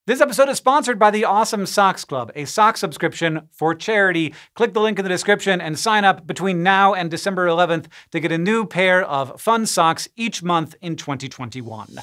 This episode is sponsored by the Awesome Socks Club, a sock subscription for charity. Click the link in the description and sign up between now and December 11th to get a new pair of fun socks each month in 2021.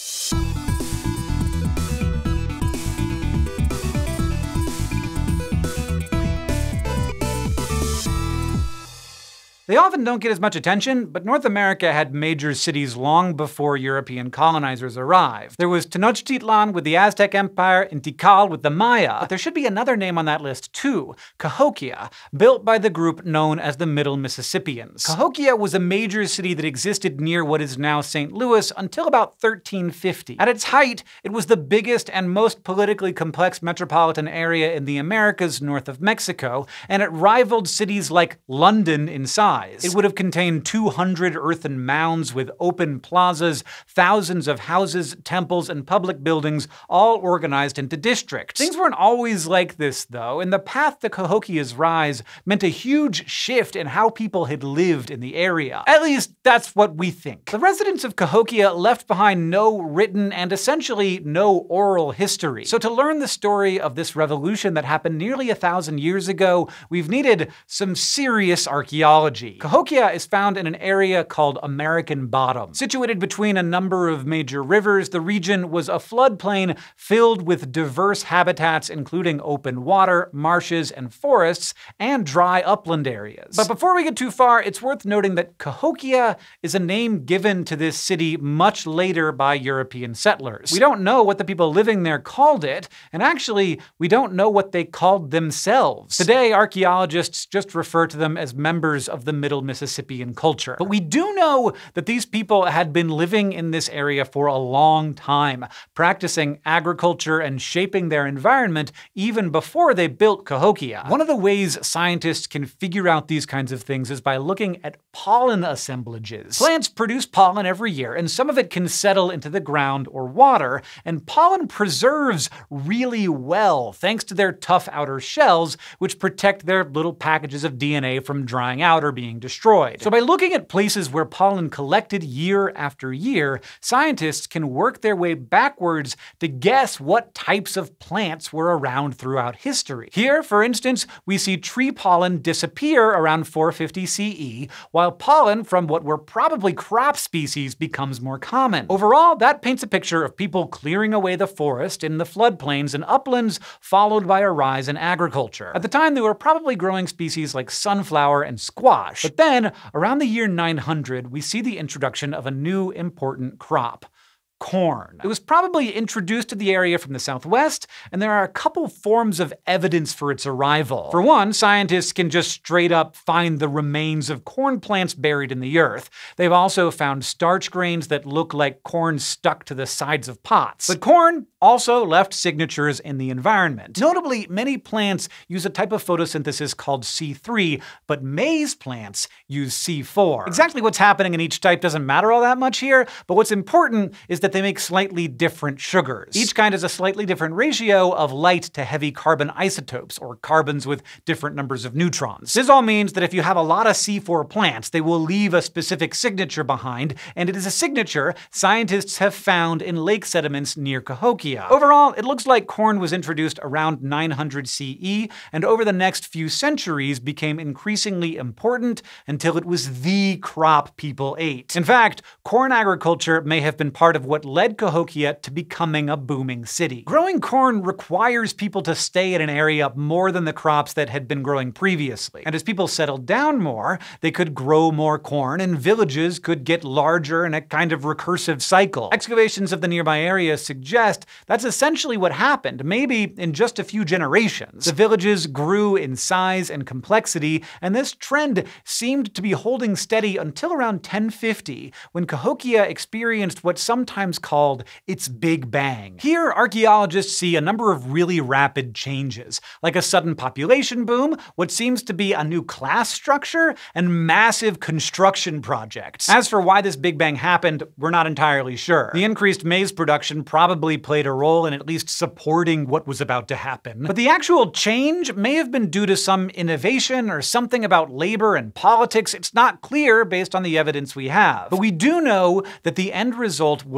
They often don't get as much attention, but North America had major cities long before European colonizers arrived. There was Tenochtitlan with the Aztec Empire and Tikal with the Maya, but there should be another name on that list too, Cahokia, built by the group known as the Middle Mississippians. Cahokia was a major city that existed near what is now St. Louis until about 1350. At its height, it was the biggest and most politically complex metropolitan area in the Americas north of Mexico, and it rivaled cities like London in size. It would have contained 200 earthen mounds with open plazas, thousands of houses, temples, and public buildings, all organized into districts. Things weren't always like this, though, and the path to Cahokia's rise meant a huge shift in how people had lived in the area. At least, that's what we think. The residents of Cahokia left behind no written and essentially no oral history. So to learn the story of this revolution that happened nearly 1,000 years ago, we've needed some serious archaeology. Cahokia is found in an area called American Bottom. Situated between a number of major rivers, the region was a floodplain filled with diverse habitats including open water, marshes, and forests, and dry upland areas. But before we get too far, it's worth noting that Cahokia is a name given to this city much later by European settlers. We don't know what the people living there called it, and actually, we don't know what they called themselves. Today, archaeologists just refer to them as members of the Middle Mississippian culture. But we do know that these people had been living in this area for a long time, practicing agriculture and shaping their environment even before they built Cahokia. One of the ways scientists can figure out these kinds of things is by looking at pollen assemblages. Plants produce pollen every year, and some of it can settle into the ground or water, and pollen preserves really well thanks to their tough outer shells, which protect their little packages of DNA from drying out or being destroyed. So by looking at places where pollen collected year after year, scientists can work their way backwards to guess what types of plants were around throughout history. Here, for instance, we see tree pollen disappear around 450 CE, while pollen from what were probably crop species becomes more common. Overall, that paints a picture of people clearing away the forest in the floodplains and uplands, followed by a rise in agriculture. At the time, they were probably growing species like sunflower and squash. But then, around the year 900, we see the introduction of a new important crop: corn. It was probably introduced to the area from the southwest, and there are a couple forms of evidence for its arrival. For one, scientists can just straight up find the remains of corn plants buried in the earth. They've also found starch grains that look like corn stuck to the sides of pots. But corn also left signatures in the environment. Notably, many plants use a type of photosynthesis called C3, but maize plants use C4. Exactly what's happening in each type doesn't matter all that much here, but what's important is that they make slightly different sugars. Each kind has a slightly different ratio of light to heavy carbon isotopes, or carbons with different numbers of neutrons. This all means that if you have a lot of C4 plants, they will leave a specific signature behind, and it is a signature scientists have found in lake sediments near Cahokia. Overall, it looks like corn was introduced around 900 CE, and over the next few centuries became increasingly important until it was the crop people ate. In fact, corn agriculture may have been part of what led Cahokia to becoming a booming city. Growing corn requires people to stay in an area more than the crops that had been growing previously. And as people settled down more, they could grow more corn, and villages could get larger in a kind of recursive cycle. Excavations of the nearby area suggest that's essentially what happened, maybe in just a few generations. The villages grew in size and complexity, and this trend seemed to be holding steady until around 1050, when Cahokia experienced what's sometimes called its Big Bang. Here, archaeologists see a number of really rapid changes, like a sudden population boom, what seems to be a new class structure, and massive construction projects. As for why this Big Bang happened, we're not entirely sure. The increased maize production probably played a role in at least supporting what was about to happen. But the actual change may have been due to some innovation or something about labor and politics. It's not clear based on the evidence we have. But we do know that the end result was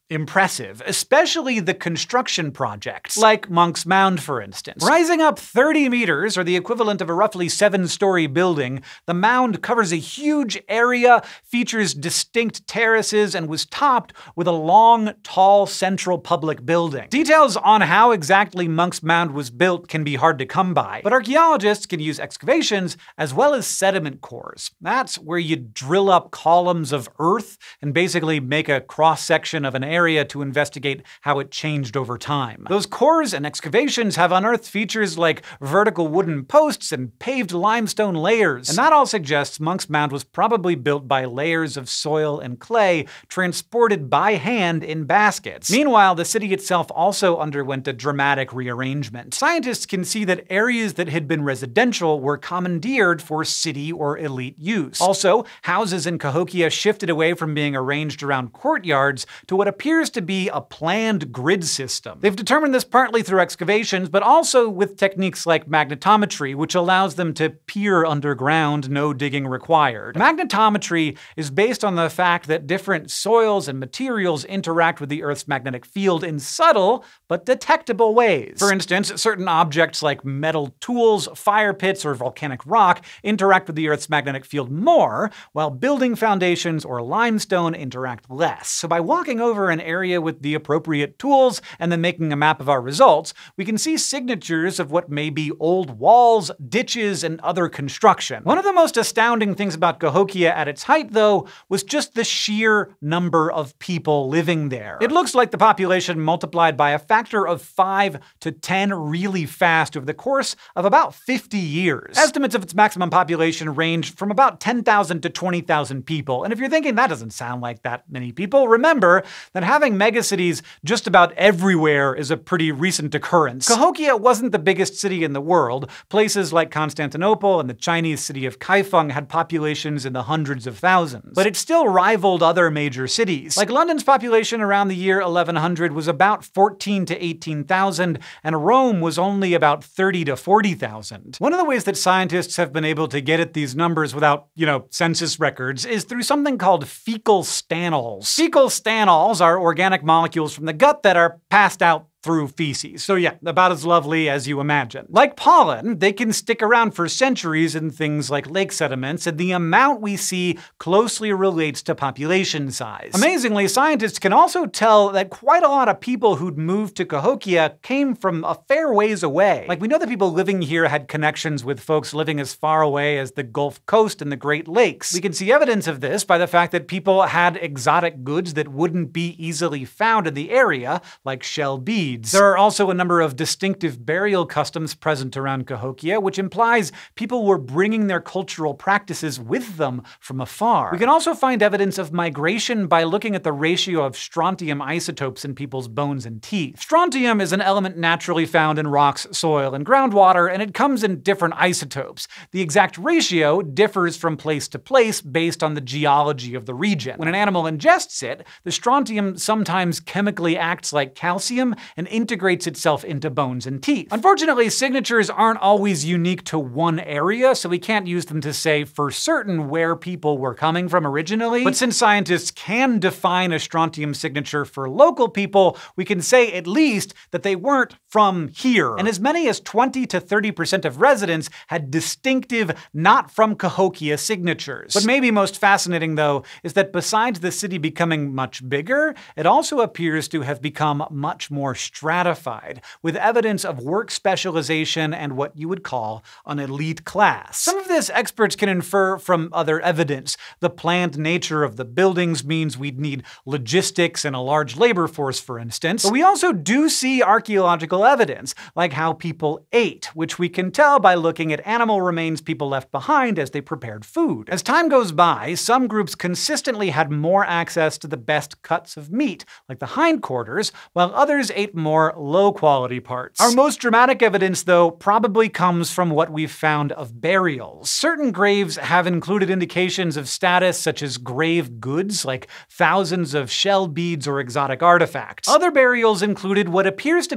impressive, especially the construction projects, like Monk's Mound, for instance. Rising up 30 meters, or the equivalent of a roughly 7-story building, the mound covers a huge area, features distinct terraces, and was topped with a long, tall central public building. Details on how exactly Monk's Mound was built can be hard to come by, but archaeologists can use excavations as well as sediment cores. That's where you drill up columns of earth and basically make a cross-section of an area to investigate how it changed over time. Those cores and excavations have unearthed features like vertical wooden posts and paved limestone layers, and that all suggests Monk's Mound was probably built by layers of soil and clay transported by hand in baskets. Meanwhile, the city itself also underwent a dramatic rearrangement. Scientists can see that areas that had been residential were commandeered for city or elite use. Also, houses in Cahokia shifted away from being arranged around courtyards to what appears to be a planned grid system. They've determined this partly through excavations, but also with techniques like magnetometry, which allows them to peer underground, no digging required. Magnetometry is based on the fact that different soils and materials interact with the Earth's magnetic field in subtle but detectable ways. For instance, certain objects like metal tools, fire pits, or volcanic rock interact with the Earth's magnetic field more, while building foundations or limestone interact less. So by walking over an area with the appropriate tools and then making a map of our results, we can see signatures of what may be old walls, ditches, and other construction. One of the most astounding things about Cahokia at its height, though, was just the sheer number of people living there. It looks like the population multiplied by a factor of 5 to 10 really fast over the course of about 50 years. Estimates of its maximum population range from about 10,000 to 20,000 people, and if you're thinking that doesn't sound like that many people, remember that having megacities just about everywhere is a pretty recent occurrence. Cahokia wasn't the biggest city in the world. Places like Constantinople and the Chinese city of Kaifeng had populations in the hundreds of thousands. But it still rivaled other major cities. Like London's population around the year 1100 was about 14 to 18,000, and Rome was only about 30 to 40,000. One of the ways that scientists have been able to get at these numbers without, census records is through something called fecal stanols. Fecal stanols are organic molecules from the gut that are passed out through feces. So yeah, about as lovely as you imagine. Like pollen, they can stick around for centuries in things like lake sediments, and the amount we see closely relates to population size. Amazingly, scientists can also tell that quite a lot of people who'd moved to Cahokia came from a fair ways away. Like, we know that people living here had connections with folks living as far away as the Gulf Coast and the Great Lakes. We can see evidence of this by the fact that people had exotic goods that wouldn't be easily found in the area, like shell beads. There are also a number of distinctive burial customs present around Cahokia, which implies people were bringing their cultural practices with them from afar. We can also find evidence of migration by looking at the ratio of strontium isotopes in people's bones and teeth. Strontium is an element naturally found in rocks, soil, and groundwater, and it comes in different isotopes. The exact ratio differs from place to place based on the geology of the region. When an animal ingests it, the strontium sometimes chemically acts like calcium and integrates itself into bones and teeth. Unfortunately, signatures aren't always unique to one area, so we can't use them to say for certain where people were coming from originally. But since scientists can define a strontium signature for local people, we can say at least that they weren't from here. And as many as 20 to 30% of residents had distinctive, not from Cahokia signatures. What may be most fascinating, though, is that besides the city becoming much bigger, it also appears to have become much more stratified, with evidence of work specialization and what you would call an elite class. Some of this experts can infer from other evidence. The planned nature of the buildings means we'd need logistics and a large labor force, for instance. But we also do see archaeological evidence, like how people ate, which we can tell by looking at animal remains people left behind as they prepared food. As time goes by, some groups consistently had more access to the best cuts of meat, like the hindquarters, while others ate more low-quality parts. Our most dramatic evidence, though, probably comes from what we've found of burials. Certain graves have included indications of status such as grave goods, like thousands of shell beads or exotic artifacts. Other burials included what appears to be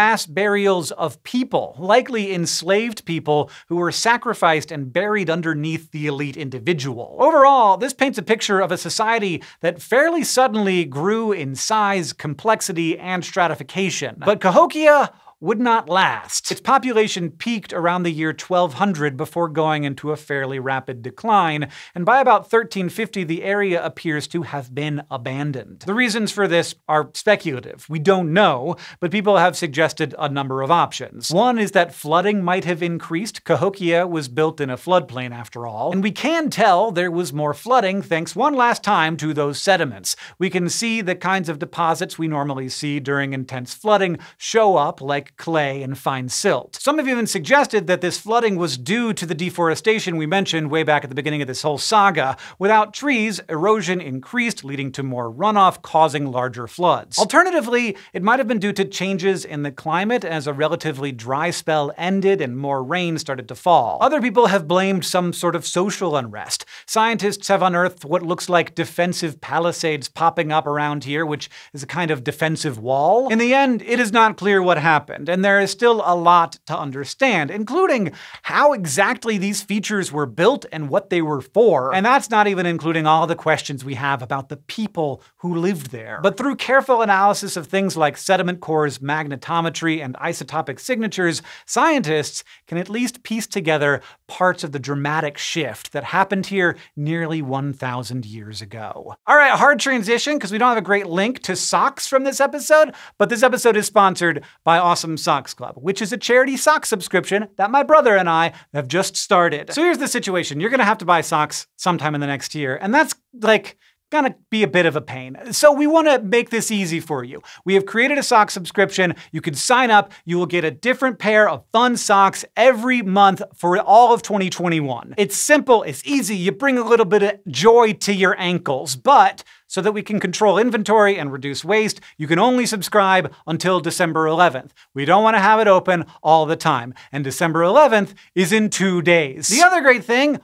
mass burials of people, likely enslaved people who were sacrificed and buried underneath the elite individual. Overall, this paints a picture of a society that fairly suddenly grew in size, complexity, and stratification. But Cahokia would not last. Its population peaked around the year 1200 before going into a fairly rapid decline, and by about 1350 the area appears to have been abandoned. The reasons for this are speculative. We don't know, but people have suggested a number of options. One is that flooding might have increased. Cahokia was built in a floodplain after all, and we can tell there was more flooding thanks one last time to those sediments. We can see the kinds of deposits we normally see during intense flooding show up, like clay and fine silt. Some have even suggested that this flooding was due to the deforestation we mentioned way back at the beginning of this whole saga. Without trees, erosion increased, leading to more runoff, causing larger floods. Alternatively, it might have been due to changes in the climate as a relatively dry spell ended and more rain started to fall. Other people have blamed some sort of social unrest. Scientists have unearthed what looks like defensive palisades popping up around here, which is a kind of defensive wall. In the end, it is not clear what happened, and there is still a lot to understand, including how exactly these features were built and what they were for. And that's not even including all the questions we have about the people who lived there. But through careful analysis of things like sediment cores, magnetometry, and isotopic signatures, scientists can at least piece together parts of the dramatic shift that happened here nearly 1,000 years ago. All right, hard transition because we don't have a great link to socks from this episode, but this episode is sponsored by Awesome Socks Club, which is a charity sock subscription that my brother and I have just started. So here's the situation. You're gonna have to buy socks sometime in the next year, and that's like gonna be a bit of a pain. So we wanna make this easy for you. We have created a sock subscription. You can sign up. You will get a different pair of fun socks every month for all of 2021. It's simple, it's easy. You bring a little bit of joy to your ankles, but so that we can control inventory and reduce waste, you can only subscribe until December 11th. We don't want to have it open all the time, and December 11th is in 2 days. The other great thing,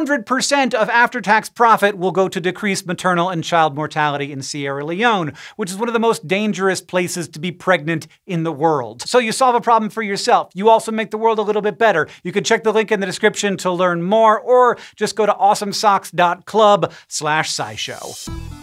100% of after-tax profit will go to decrease maternal and child mortality in Sierra Leone, which is one of the most dangerous places to be pregnant in the world. So you solve a problem for yourself. You also make the world a little bit better. You can check the link in the description to learn more, or just go to awesomesocks.club/SciShow.